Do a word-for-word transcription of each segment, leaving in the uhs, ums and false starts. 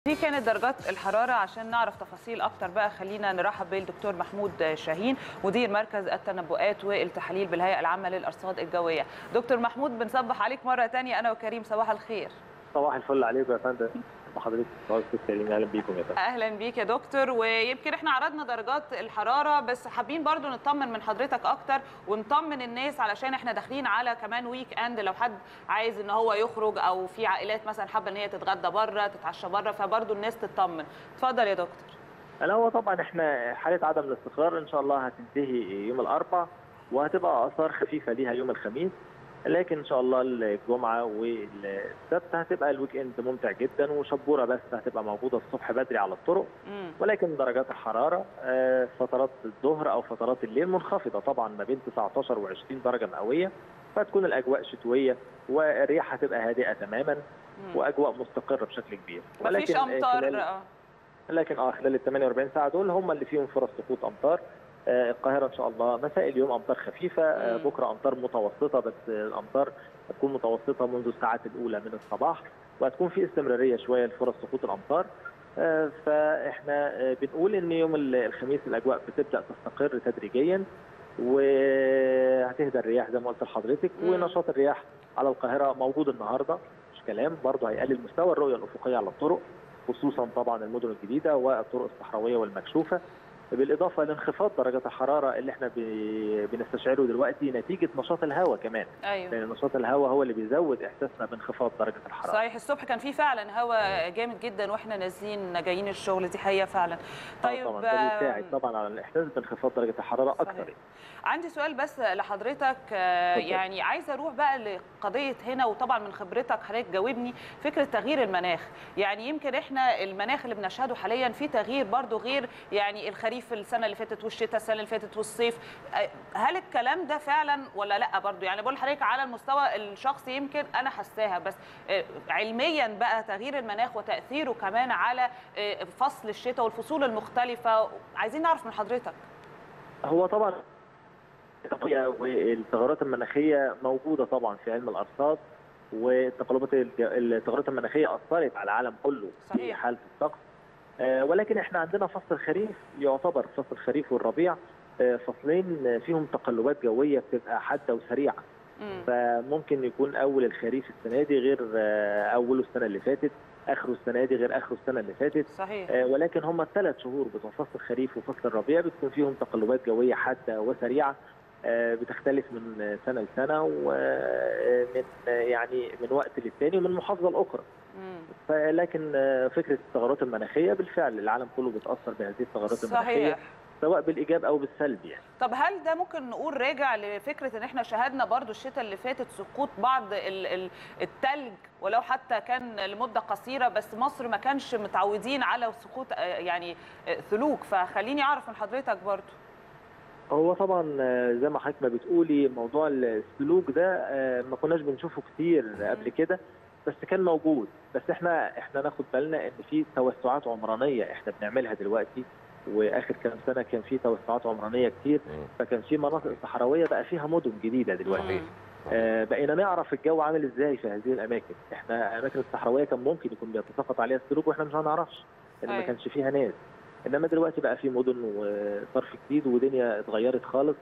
دي كانت درجات الحرارة. عشان نعرف تفاصيل أكتر بقى خلينا نرحب بالدكتور محمود شاهين مدير مركز التنبؤات والتحاليل بالهيئة العامة للأرصاد الجوية. دكتور محمود بنصبح عليك مرة تانية أنا وكريم، صباح الخير. صباح الفل عليكم يا فندم وحضرتك كريم، اهلا بيكم يا فندم. اهلا بيك يا دكتور. ويمكن احنا عرضنا درجات الحراره بس حابين برضو نطمن من حضرتك اكتر ونطمن الناس علشان احنا داخلين على كمان ويك اند، لو حد عايز ان هو يخرج او في عائلات مثلا حابه ان هي تتغدى بره تتعشى بره، فبرضو الناس تطمن. اتفضل يا دكتور. انا هو طبعا احنا حاله عدم الاستقرار ان شاء الله هتنتهي يوم الاربعاء وهتبقى اثار خفيفه ليها يوم الخميس، لكن ان شاء الله الجمعه والسبت هتبقى الويك اند ممتع جدا وشبوره بس هتبقى موجوده الصبح بدري على الطرق. مم. ولكن درجات الحراره فترات الظهر او فترات الليل منخفضه طبعا ما بين تسعتاشر وعشرين درجه مئويه، فتكون الاجواء شتويه والرياح هتبقى هادئه تماما. مم. واجواء مستقره بشكل كبير. مفيش امطار اه لكن اه خلال ال ثمانية وأربعين ساعه دول هم اللي فيهم فرص سقوط امطار. آه القاهره ان شاء الله مساء اليوم امطار خفيفه، آه بكره امطار متوسطه، بس الامطار هتكون متوسطه منذ الساعات الاولى من الصباح وهتكون في استمراريه شويه لفرص سقوط الامطار. آه فاحنا آه بنقول ان يوم الخميس الاجواء بتبدا تستقر تدريجيا وهتهدى الرياح زي ما قلت لحضرتك. ونشاط الرياح على القاهره موجود النهارده مش كلام، برضه هيقلل مستوى الرؤيه الافقيه على الطرق خصوصا طبعا المدن الجديده والطرق الصحراويه والمكشوفه، بالاضافه لانخفاض درجات الحراره اللي احنا بنستشعره دلوقتي نتيجه نشاط الهواء كمان. ايوه. لان نشاط الهواء هو اللي بيزود احساسنا بانخفاض درجه الحراره. صحيح، الصبح كان في فعلا هواء جامد جدا واحنا نازلين جايين الشغل، دي حقيقه فعلا. طيب طبعا ده بيساعد طبعا على الاحساس بانخفاض درجه الحراره اكثر. صحيح. عندي سؤال بس لحضرتك، يعني عايزه اروح بقى لقضيه هنا وطبعا من خبرتك حضرتك جاوبني فكره تغيير المناخ. يعني يمكن احنا المناخ اللي بنشهده حاليا في تغيير برضو غير يعني الخريف السنه اللي فاتت والشتاء السنه اللي فاتت والصيف، هل الكلام ده فعلا ولا لا؟ برضو يعني بقول لحضرتك على المستوى الشخصي يمكن انا حساها، بس علميا بقى تغيير المناخ وتاثيره كمان على فصل الشتاء والفصول المختلفه، عايزين نعرف من حضرتك. هو طبعا والتغيرات المناخيه موجوده طبعا في علم الارصاد، والتقلبات التغيرات المناخيه اثرت على العالم كله في حاله الطقس. ولكن احنا عندنا فصل الخريف يعتبر فصل الخريف والربيع فصلين فيهم تقلبات جويه بتبقى حاده وسريعه. مم. فممكن يكون اول الخريف السنه دي غير اوله السنه اللي فاتت، اخره السنه دي غير اخره السنه اللي فاتت. صحيح. ولكن هم الثلاث شهور بتوع فصل الخريف وفصل الربيع بتكون فيهم تقلبات جويه حاده وسريعه بتختلف من سنه لسنه ومن يعني من وقت للتاني ومن محافظه لاخرى. لكن فكره التغيرات المناخيه بالفعل العالم كله بيتاثر بهذه التغيرات المناخيه سواء بالايجاب او بالسلب يعني. طب هل ده ممكن نقول راجع لفكره ان احنا شاهدنا برضو الشتاء اللي فاتت سقوط بعض الثلج ولو حتى كان لمده قصيره، بس مصر ما كانش متعودين على سقوط يعني ثلوج، فخليني اعرف من حضرتك برضو. هو طبعا زي ما حضرتك ما بتقولي موضوع السلوك ده ما كناش بنشوفه كتير قبل كده، بس كان موجود. بس احنا احنا ناخد بالنا ان في توسعات عمرانيه احنا بنعملها دلوقتي، واخر كام سنه كان في توسعات عمرانيه كتير، فكان في مناطق صحراويه بقى فيها مدن جديده دلوقتي. آه بقينا نعرف الجو عامل ازاي في هذه الاماكن. احنا الاماكن الصحراويه كان ممكن يكون بيتساقط عليها السلوك واحنا مش هنعرفش لان ما كانش فيها ناس، انما دلوقتي بقى في مدن وصرف جديد ودنيا اتغيرت خالص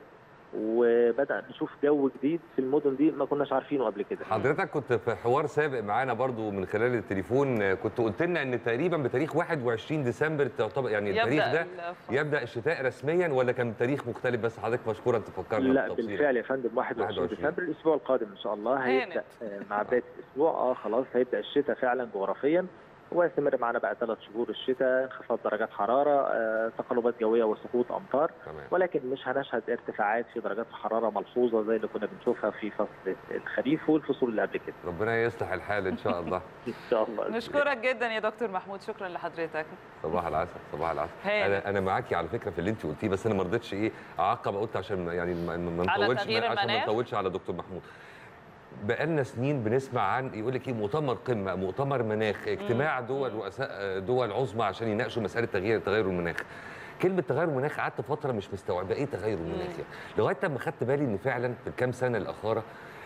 وبدأ نشوف جو جديد في المدن دي ما كناش عارفينه قبل كده. حضرتك كنت في حوار سابق معانا برضو من خلال التليفون كنت قلت لنا ان تقريبا بتاريخ واحد وعشرين ديسمبر تعتبر يعني التاريخ ده يبدأ الشتاء رسميا، ولا كان تاريخ مختلف؟ بس حضرتك مشكورا تفكرنا. لا بالفعل يا فندم واحد وعشرين ديسمبر الاسبوع القادم ان شاء الله هيبدأ مع بداية الاسبوع اه خلاص هيبدأ الشتاء فعلا جغرافيا، ويستمر معنا بقى ثلاث شهور الشتاء، انخفاض درجات حراره، آه، تقلبات جويه وسقوط امطار. تمام. ولكن مش هنشهد ارتفاعات في درجات الحراره ملحوظه زي اللي كنا بنشوفها في فصل الخريف والفصول اللي قبل كده. ربنا يصلح الحال ان شاء الله. ان شاء الله. نشكرك جدا يا دكتور محمود، شكرا لحضرتك. صباح العسل. صباح العسل. انا انا معاكي على فكره في اللي انت قلتيه، بس انا ما رضيتش ايه اعقب، قلت عشان يعني ما نطولش عشان ما نطولش على دكتور محمود. بقالنا سنين بنسمع عن يقول لك ايه مؤتمر قمه، مؤتمر مناخ، اجتماع دول رؤساء دول عظمى عشان يناقشوا مساله تغيير تغير المناخ. كلمه تغير المناخ قعدت فتره مش مستوعبه ايه تغير المناخ يعني، لغايه لما خدت بالي ان فعلا في الكام سنه الاخيره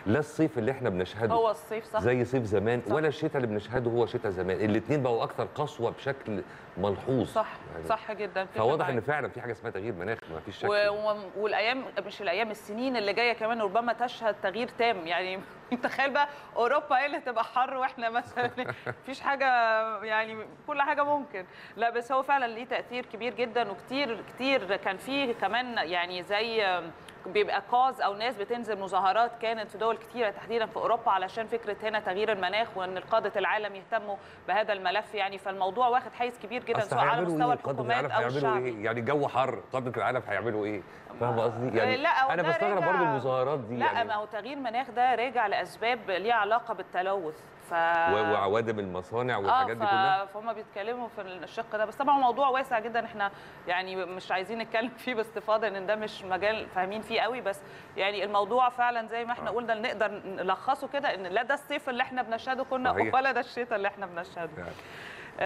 لا الصيف اللي احنا بنشهده هو الصيف صح زي صيف زمان صح. ولا الشتاء اللي بنشهده هو شتاء زمان، الاثنين بقوا اكثر قسوه بشكل ملحوظ. صح يعني صح جدا. فواضح ان فعلا في حاجه اسمها تغيير مناخ، ما فيش شك. و... والايام مش الايام السنين اللي جايه كمان ربما تشهد تغيير تام. يعني تخيل بقى اوروبا هي اللي هتبقى حر واحنا مثلا مفيش حاجه، يعني كل حاجه ممكن. لا بس هو فعلا ليه تاثير كبير جدا، وكتير كتير كان فيه كمان يعني زي بيبقى كاز او ناس بتنزل مظاهرات كانت في دول كتيره تحديدا في اوروبا علشان فكره هنا تغيير المناخ وان قاده العالم يهتموا بهذا الملف. يعني فالموضوع واخد حيز كبير جدا سواء على مستوى إيه؟ الحكومات او الشعب. إيه؟ يعني جو حر، قاده العالم هيعملوا ايه؟ فاهم قصدي؟ يعني لا انا بستغرب برضه المظاهرات دي. لا يعني ما هو تغيير المناخ ده راجع لاسباب ليها علاقه بالتلوث ف... وعوادم المصانع والحاجات آه دي كلها. فهم بيتكلموا في الشق ده، بس طبعا موضوع واسع جدا احنا يعني مش عايزين نتكلم فيه باستفاضه ان ده مش مجال فاهمين فيه قوي. بس يعني الموضوع فعلا زي ما احنا آه. قلنا نقدر نلخصه كده ان لا ده الصيف اللي احنا بنشهده كنا ولا ده الشتاء اللي احنا بنشهده. يعني.